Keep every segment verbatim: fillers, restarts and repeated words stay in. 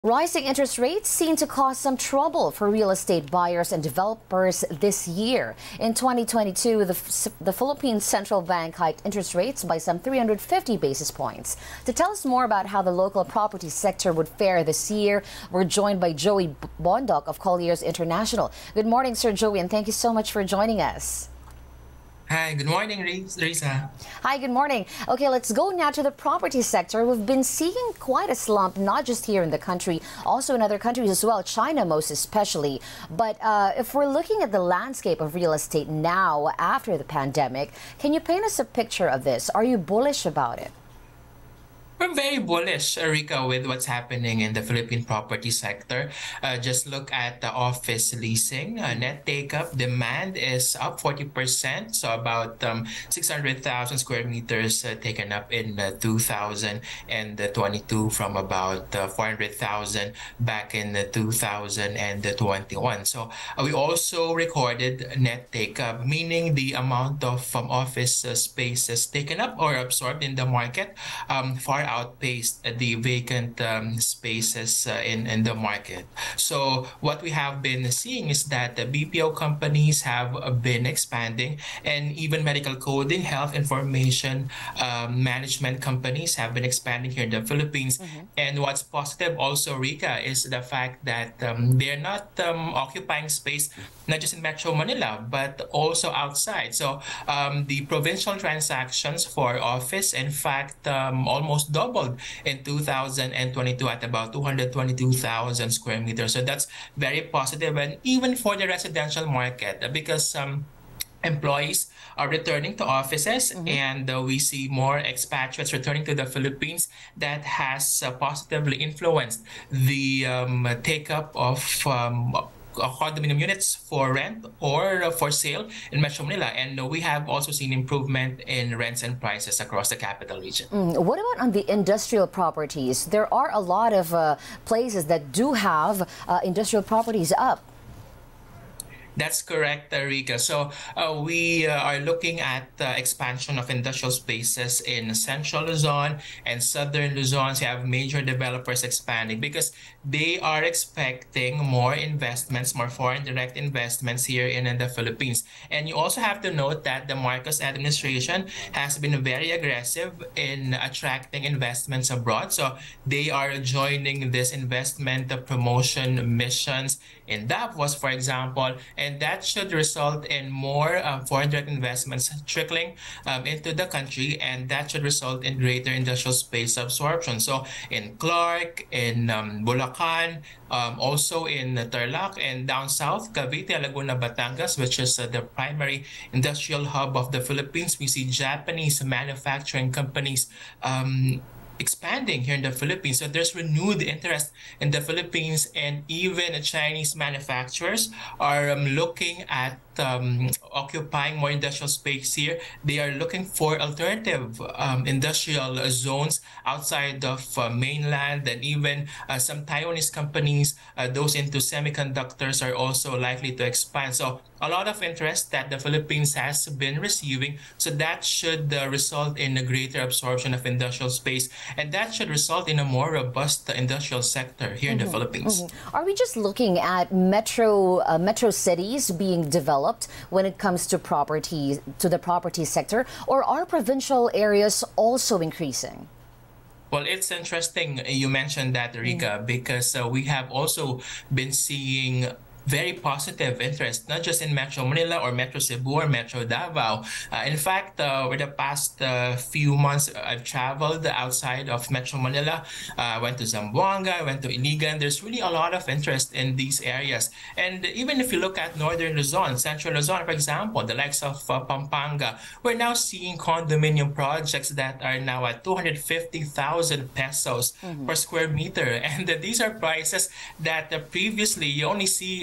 Rising interest rates seem to cause some trouble for real estate buyers and developers this year. In twenty twenty-two, the, the Philippine Central Bank hiked interest rates by some three hundred fifty basis points. To tell us more about how the local property sector would fare this year, we're joined by Joey Bondoc of Colliers International. Good morning, Sir Joey, and thank you so much for joining us. Hi, good morning, Risa. Hi, good morning. Okay, let's go now to the property sector. We've been seeing quite a slump, not just here in the country, also in other countries as well, China most especially. But uh, if we're looking at the landscape of real estate now after the pandemic, can you paint us a picture of this? Are you bullish about it? We're very bullish, Erika, with what's happening in the Philippine property sector. Uh, just look at the office leasing. Uh, net take-up demand is up forty percent, so about um, six hundred thousand square meters uh, taken up in uh, two thousand twenty-two from about uh, four hundred thousand back in uh, two thousand twenty-one. So uh, we also recorded net take-up, meaning the amount of um, office uh, spaces taken up or absorbed in the market um, far outpaced the vacant um, spaces uh, in, in the market. So what we have been seeing is that the B P O companies have been expanding, and even medical coding, health information um, management companies have been expanding here in the Philippines. Mm-hmm. And what's positive also, Rika, is the fact that um, they're not um, occupying space not just in Metro Manila, but also outside. So um, the provincial transactions for office, in fact, um, almost doubled in two thousand twenty-two at about two hundred twenty-two thousand square meters. So that's very positive. And even for the residential market, because um, employees are returning to offices, mm-hmm. and uh, we see more expatriates returning to the Philippines, that has uh, positively influenced the um, take-up of um, condominium units for rent or for sale in Metro Manila, and we have also seen improvement in rents and prices across the capital region. Mm, what about on the industrial properties? There are a lot of uh, places that do have uh, industrial properties up. That's correct, Rika. So uh, we uh, are looking at uh, expansion of industrial spaces in Central Luzon and Southern Luzon. So you have major developers expanding because they are expecting more investments, more foreign direct investments here in, in the Philippines. And you also have to note that the Marcos administration has been very aggressive in attracting investments abroad. So they are joining this investment promotion missions in Davos, for example, and that should result in more um, foreign direct investments trickling um, into the country, and that should result in greater industrial space absorption. So in Clark, in um, Bulacan, um, also in Tarlac, and down south, Cavite, Laguna, Batangas, which is uh, the primary industrial hub of the Philippines, we see Japanese manufacturing companies um, expanding here in the Philippines. So there's renewed interest in the Philippines, and even Chinese manufacturers are um, looking at um, occupying more industrial space here. They are looking for alternative um, industrial zones outside of uh, mainland, and even uh, some Taiwanese companies, uh, those into semiconductors, are also likely to expand. So a lot of interest that the Philippines has been receiving. So that should uh, result in a greater absorption of industrial space, and that should result in a more robust industrial sector here mm-hmm. in the Philippines. Mm-hmm. Are we just looking at metro uh, metro cities being developed when it comes to property, to the property sector, or are provincial areas also increasing? Well, it's interesting you mentioned that, Rika, mm-hmm. because uh, we have also been seeing very positive interest, not just in Metro Manila or Metro Cebu or Metro Davao. Uh, in fact, uh, over the past uh, few months, I've traveled outside of Metro Manila. I uh, went to Zamboanga, I went to Iligan. There's really a lot of interest in these areas. And even if you look at Northern Luzon, Central Luzon, for example, the likes of uh, Pampanga, we're now seeing condominium projects that are now at two hundred fifty thousand pesos mm-hmm. per square meter. And uh, these are prices that uh, previously you only see in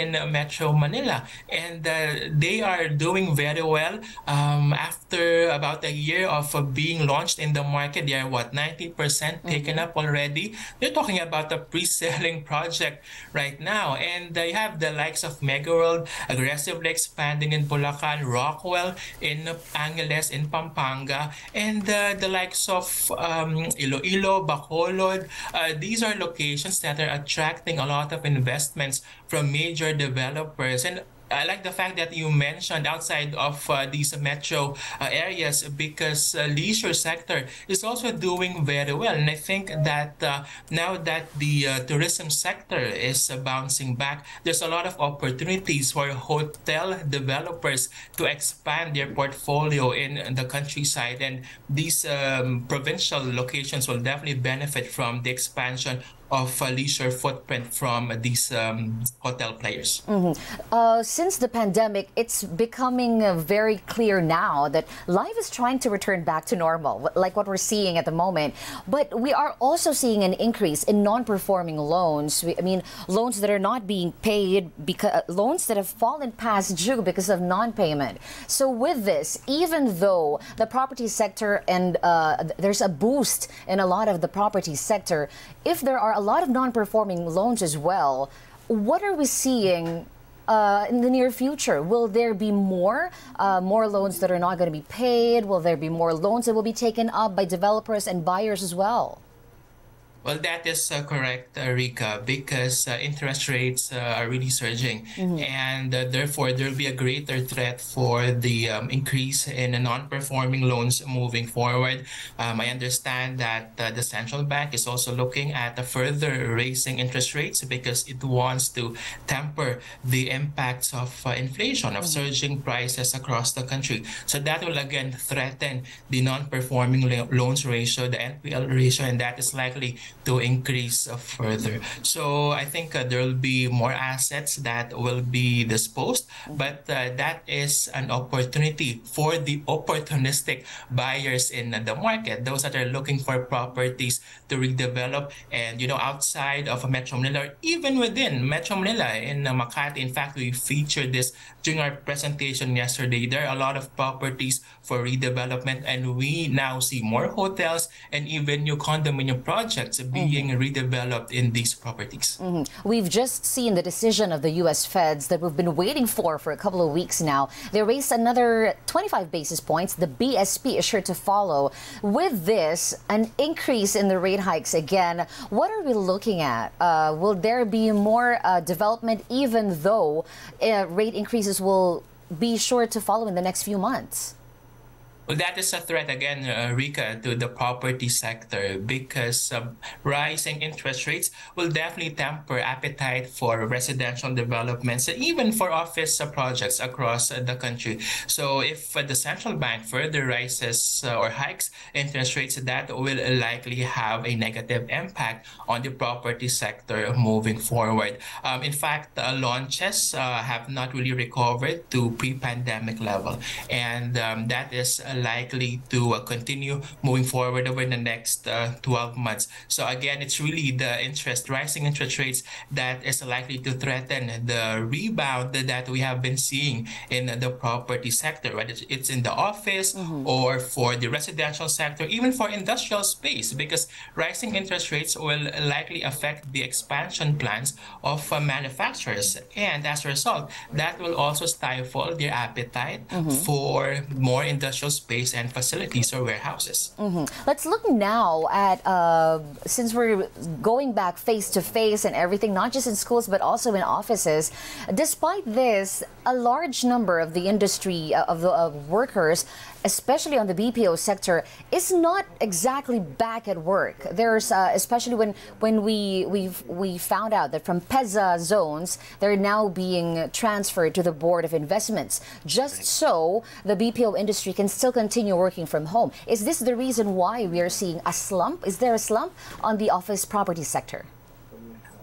in Metro Manila, and uh, they are doing very well. Um, after about a year of uh, being launched in the market, they are what ninety percent taken Mm-hmm. up already. They're talking about a pre-selling project right now, and they have the likes of Mega World aggressively expanding in Bulacan, Rockwell in Angeles, in Pampanga, and uh, the likes of um, Iloilo, Bacolod. Uh, these are locations that are attracting a lot of investments from major developers. And I like the fact that you mentioned outside of uh, these metro uh, areas, because uh, leisure sector is also doing very well. And I think that uh, now that the uh, tourism sector is uh, bouncing back, there's a lot of opportunities for hotel developers to expand their portfolio in the countryside. And these um, provincial locations will definitely benefit from the expansion of a leisure footprint from these um, hotel players. Mm-hmm. Uh, since the pandemic, it's becoming uh, very clear now that life is trying to return back to normal, like what we're seeing at the moment. But we are also seeing an increase in non-performing loans. We, I mean, loans that are not being paid, because loans that have fallen past due because of non-payment. So with this, even though the property sector and uh, there's a boost in a lot of the property sector, if there are a lot of non-performing loans as well, what are we seeing uh, in the near future? Will there be more, uh, more loans that are not going to be paid? Will there be more loans that will be taken up by developers and buyers as well? Well, that is uh, correct, uh, Rika, because uh, interest rates uh, are really surging, Mm-hmm. and uh, therefore there will be a greater threat for the um, increase in non-performing loans moving forward. Um, I understand that uh, the central bank is also looking at uh, further raising interest rates because it wants to temper the impacts of uh, inflation, of Mm-hmm. surging prices across the country. So that will again threaten the non-performing lo- loans ratio, the N P L ratio, and that is likely to increase uh, further. So I think uh, there will be more assets that will be disposed, but uh, that is an opportunity for the opportunistic buyers in the market, those that are looking for properties to redevelop. And, you know, outside of Metro Manila, or even within Metro Manila in uh, Makati, in fact, we featured this during our presentation yesterday. There are a lot of properties for redevelopment, and we now see more hotels and even new condominium projects being Mm-hmm. redeveloped in these properties. Mm-hmm. We've just seen the decision of the U S Feds that we've been waiting for for a couple of weeks now. They raised another twenty-five basis points. The B S P is sure to follow. With this, an increase in the rate hikes again, what are we looking at? Uh, will there be more uh, development, even though uh, rate increases will be sure to follow in the next few months? Well, that is a threat again, uh, Rika, to the property sector, because um, rising interest rates will definitely temper appetite for residential developments and even for office uh, projects across uh, the country. So if uh, the central bank further rises uh, or hikes interest rates, that will likely have a negative impact on the property sector moving forward. Um, in fact, uh, launches uh, have not really recovered to pre-pandemic level, and um, that is uh, likely to uh, continue moving forward over the next uh, twelve months. So again, it's really the interest, rising interest rates that is likely to threaten the rebound that we have been seeing in the property sector, whether it's in the office Mm-hmm. or for the residential sector, even for industrial space, because rising interest rates will likely affect the expansion plans of uh, manufacturers. And as a result, that will also stifle their appetite Mm-hmm. for more industrial space and facilities or warehouses. Mm-hmm. Let's look now at, uh, since we're going back face to face and everything, not just in schools, but also in offices. Despite this, a large number of the industry, uh, of the uh, workers, especially on the B P O sector, is not exactly back at work. There's, uh, especially when when we we we found out that from PEZA zones, they're now being transferred to the Board of Investments, just so the B P O industry can still continue working from home. Is this the reason why we are seeing a slump? Is there a slump on the office property sector? I would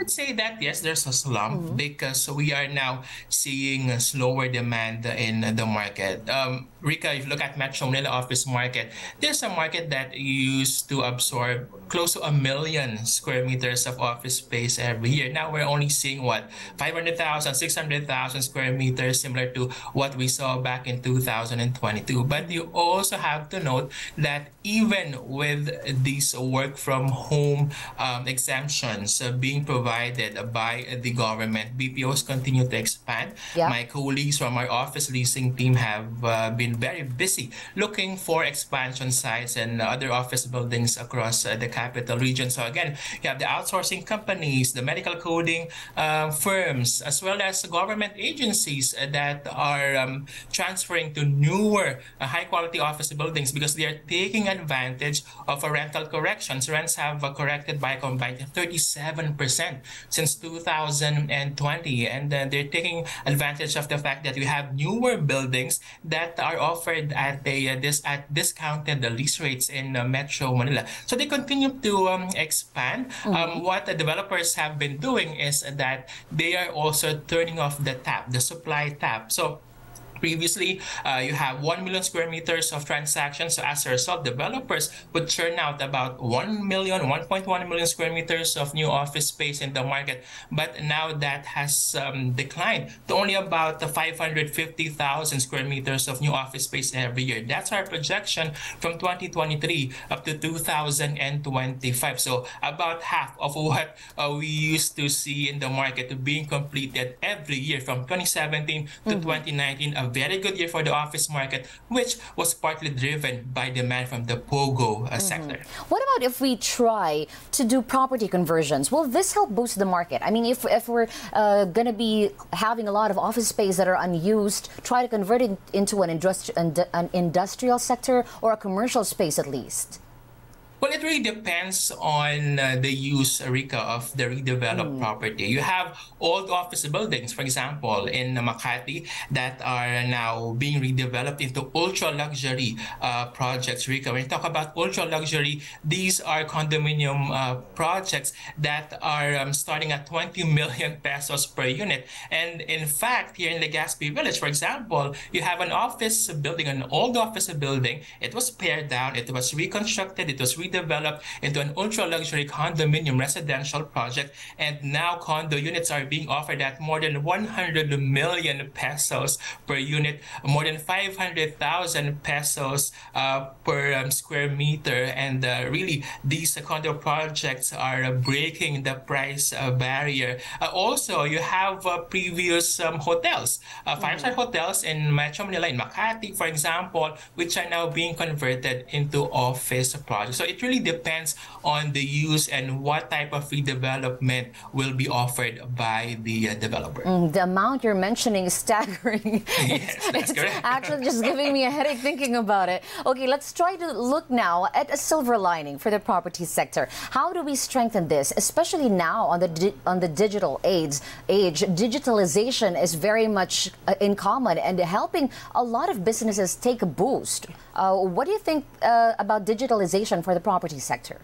would say that yes, there's a slump mm-hmm. because we are now seeing a slower demand in the market. Um, Rika, if you look at Metro Manila office market, there's a market that used to absorb close to a million square meters of office space every year. Now we're only seeing what, five hundred thousand, six hundred thousand square meters, similar to what we saw back in two thousand twenty-two. But you also have to note that even with these work from home um, exemptions uh, being provided by the government, B P Os continue to expand. Yeah. My colleagues from our office leasing team have uh, been very busy looking for expansion sites and other office buildings across uh, the capital region. So again, you have the outsourcing companies, the medical coding uh, firms, as well as government agencies uh, that are um, transferring to newer uh, high-quality office buildings because they are taking advantage of a rental corrections. Rents have uh, corrected by a combined thirty-seven percent since two thousand twenty, and uh, they're taking advantage of the fact that we have newer buildings that are offered at a uh, this at discounted uh, lease rates in uh, Metro Manila. So they continue to um, expand. Mm-hmm. Um, what the developers have been doing is that they are also turning off the tap, the supply tap. So previously, uh, you have one million square meters of transactions. So as a result, developers would churn out about one million, one point one million square meters of new office space in the market. But now that has um, declined to only about five hundred fifty thousand square meters of new office space every year. That's our projection from twenty twenty-three up to two thousand twenty-five. So about half of what uh, we used to see in the market being completed every year from twenty seventeen to mm-hmm. twenty nineteen. A very good year for the office market, which was partly driven by demand from the POGO uh, mm-hmm. sector. What about if we try to do property conversions? Will this help boost the market? I mean, if, if we're uh, going to be having a lot of office space that are unused, try to convert it into an, industri an industrial sector or a commercial space at least. Well, it really depends on uh, the use, Rika, of the redeveloped mm. property. You have old office buildings, for example, in Makati that are now being redeveloped into ultra-luxury uh, projects, Rika. When you talk about ultra-luxury, these are condominium uh, projects that are um, starting at twenty million pesos per unit. And in fact, here in Legazpi Village, for example, you have an office building, an old office building. It was pared down, it was reconstructed, it was redeveloped into an ultra-luxury condominium residential project, and now condo units are being offered at more than one hundred million pesos per unit, more than five hundred thousand pesos uh, per um, square meter, and uh, really these uh, condo projects are uh, breaking the price uh, barrier. Uh, also, you have uh, previous um, hotels, uh, five-star mm-hmm. hotels in Metro Manila, in Makati, for example, which are now being converted into office projects. So it really depends on the use and what type of redevelopment will be offered by the uh, developer. Mm, the amount you're mentioning is staggering. Yes, that's it's correct. actually just giving me a headache thinking about it. Okay, let's try to look now at a silver lining for the property sector. How do we strengthen this, especially now on the di on the digital age? Age digitalization is very much uh, in common and helping a lot of businesses take a boost. Uh, what do you think uh, about digitalization for the property sector?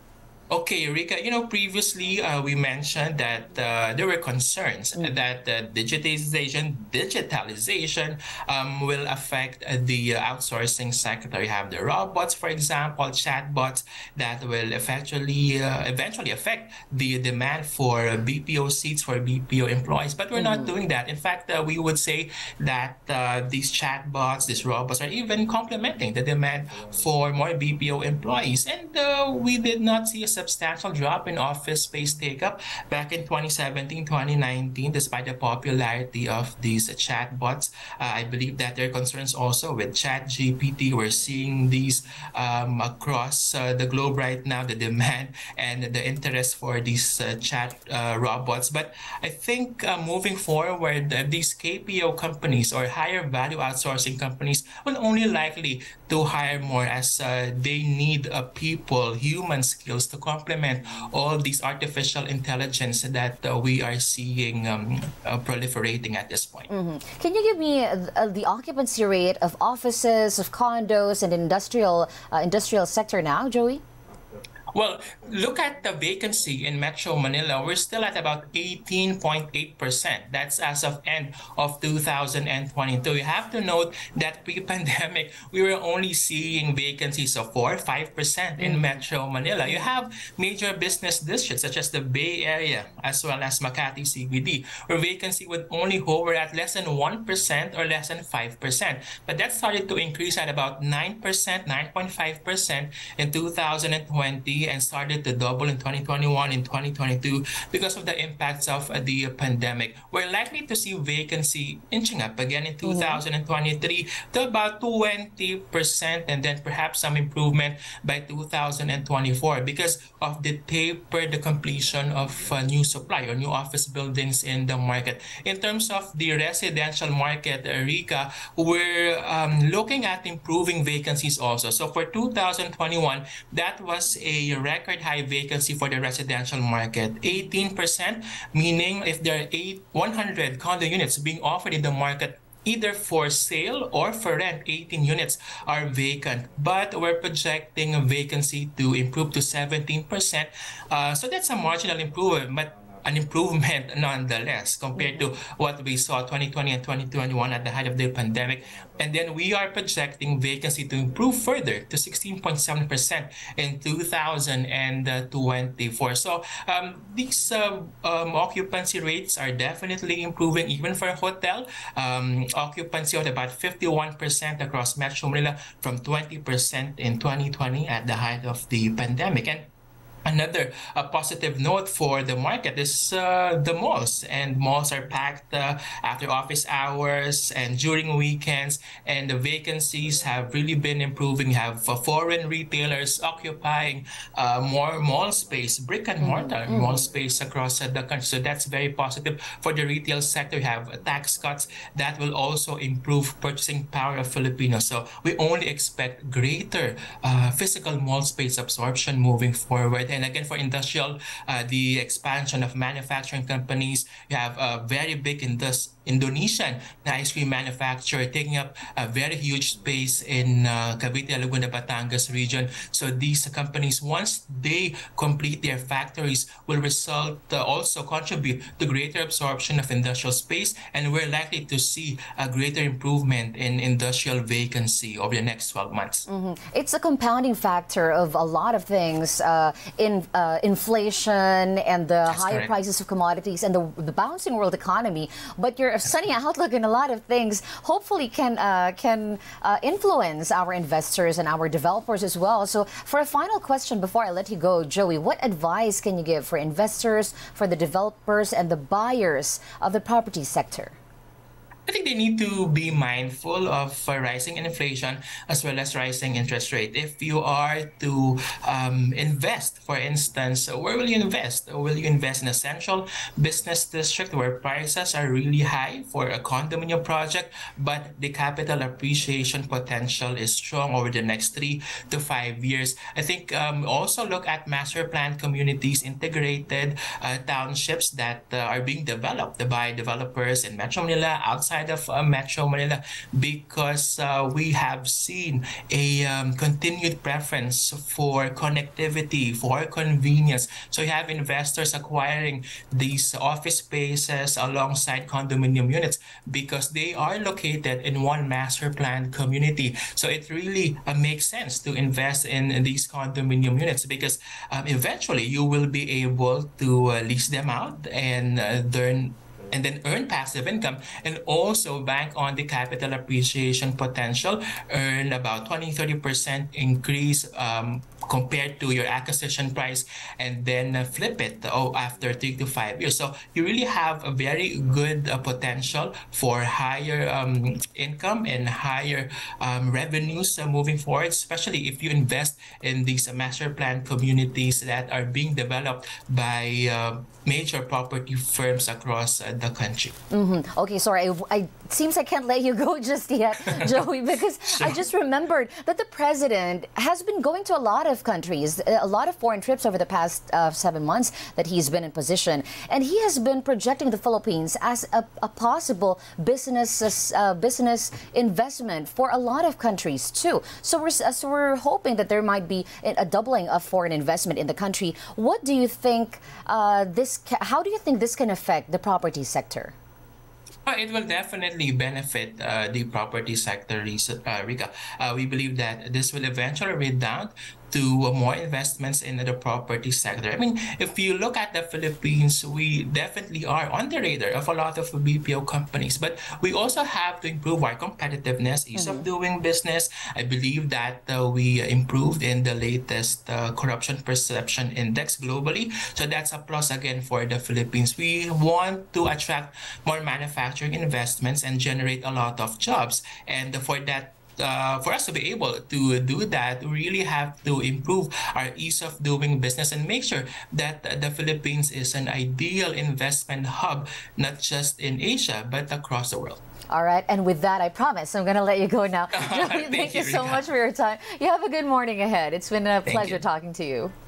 Okay, Rika, you know, previously uh, we mentioned that uh, there were concerns mm. that uh, digitization, digitalization um, will affect uh, the uh, outsourcing sector. You have the robots, for example, chatbots that will eventually, uh, eventually affect the demand for B P O seats for B P O employees. But we're mm. not doing that. In fact, uh, we would say that uh, these chatbots, these robots are even complementing the demand for more B P O employees. And uh, we did not see a substantial drop in office space take-up back in twenty seventeen, twenty nineteen, despite the popularity of these chatbots. Uh, I believe that there are concerns also with Chat G P T. We're seeing these um, across uh, the globe right now, the demand and the interest for these uh, chat uh, robots. But I think uh, moving forward, uh, these K P O companies or higher value outsourcing companies will only likely to hire more as uh, they need uh, people, human skills to complement all these artificial intelligence that uh, we are seeing um, uh, proliferating at this point. Mm-hmm. Can you give me uh, the occupancy rate of offices, of condos, and industrial uh, industrial sector now, Joey? Well, look at the vacancy in Metro Manila. We're still at about eighteen point eight percent. That's as of end of two thousand twenty-two. You have to note that pre-pandemic, we were only seeing vacancies of four, five percent in Metro Manila. You have major business districts such as the Bay Area as well as Makati C B D, where vacancy would only hover at less than one percent or less than five percent. But that started to increase at about nine percent, nine point five percent in two thousand twenty and started to double in twenty twenty-one and twenty twenty-two because of the impacts of uh, the pandemic. We're likely to see vacancy inching up again in two thousand twenty-three to about twenty percent, and then perhaps some improvement by two thousand twenty-four because of the taper, the completion of uh, new supply or new office buildings in the market. In terms of the residential market, uh, Rika, we're um, looking at improving vacancies also. So for two thousand twenty-one, that was a record high vacancy for the residential market, eighteen percent, meaning if there are eight, one hundred condo units being offered in the market, either for sale or for rent, eighteen units are vacant. But we're projecting a vacancy to improve to seventeen percent. Uh, so that's a marginal improvement, but an improvement nonetheless compared to what we saw twenty twenty and twenty twenty-one at the height of the pandemic. And then we are projecting vacancy to improve further to sixteen point seven percent in two thousand twenty-four. So um, these uh, um, occupancy rates are definitely improving even for a hotel. Um, occupancy of about fifty-one percent across Metro Manila from twenty percent in twenty twenty at the height of the pandemic. And another uh, positive note for the market is uh, the malls, and malls are packed uh, after office hours and during weekends, and the vacancies have really been improving. You have uh, foreign retailers occupying uh, more mall space, brick and mortar mm-hmm. mall space across uh, the country. So that's very positive for the retail sector. You have uh, tax cuts that will also improve purchasing power of Filipinos. So we only expect greater uh, physical mall space absorption moving forward. And again, for industrial, uh, the expansion of manufacturing companies, you have a very big indus Indonesian ice cream manufacturer taking up a very huge space in uh, Cavite, Laguna, Batangas region. So these companies, once they complete their factories, will result uh, also contribute to greater absorption of industrial space, and we're likely to see a greater improvement in industrial vacancy over the next twelve months. Mm-hmm. It's a compounding factor of a lot of things, uh, in uh, inflation and the That's higher correct. prices of commodities and the, the bouncing world economy. But your sunny outlook in a lot of things hopefully can uh, can uh, influence our investors and our developers as well. So for a final question before I let you go, Joey, what advice can you give for investors, for the developers and the buyers of the property sector? I think they need to be mindful of uh, rising inflation as well as rising interest rate. If you are to um, invest, for instance, where will you invest? Will you invest in a central business district where prices are really high for a condominium project, but the capital appreciation potential is strong over the next three to five years? I think um, also look at master plan communities, integrated uh, townships that uh, are being developed by developers in Metro Manila, outside of uh, Metro Manila, because uh, we have seen a um, continued preference for connectivity, for convenience. So you have investors acquiring these office spaces alongside condominium units because they are located in one master plan community. So it really uh, makes sense to invest in, in these condominium units because um, eventually you will be able to uh, lease them out and uh, earn and then earn passive income and also bank on the capital appreciation potential, earn about twenty to thirty percent increase um, compared to your acquisition price, and then uh, flip it oh, after three to five years. So you really have a very good uh, potential for higher um, income and higher um, revenues uh, moving forward, especially if you invest in these uh, master plan communities that are being developed by uh, major property firms across uh, the country. Mm-hmm. Okay, sorry, I, I, it seems I can't let you go just yet, Joey, because sure. I just remembered that the president has been going to a lot of of countries, a lot of foreign trips over the past uh, seven months that he's been in position. And he has been projecting the Philippines as a, a possible business uh, business investment for a lot of countries too. So we're, so we're hoping that there might be a doubling of foreign investment in the country. What do you think uh, this, how do you think this can affect the property sector? Uh, It will definitely benefit uh, the property sector, uh, Rika. Uh, we believe that this will eventually redound to uh, more investments in the property sector. I mean, if you look at the Philippines, we definitely are on the radar of a lot of B P O companies, but we also have to improve our competitiveness, ease Mm-hmm. of doing business. I believe that uh, we improved in the latest uh, corruption perception index globally. So that's a plus again for the Philippines. We want to attract more manufacturing investments and generate a lot of jobs. And for that, uh, for us to be able to do that, we really have to improve our ease of doing business and make sure that the Philippines is an ideal investment hub, not just in Asia, but across the world. All right, and with that, I promise I'm going to let you go now. Joey, Thank thank you, you so Rika. much for your time. You have a good morning ahead. It's been a Thank pleasure you. talking to you.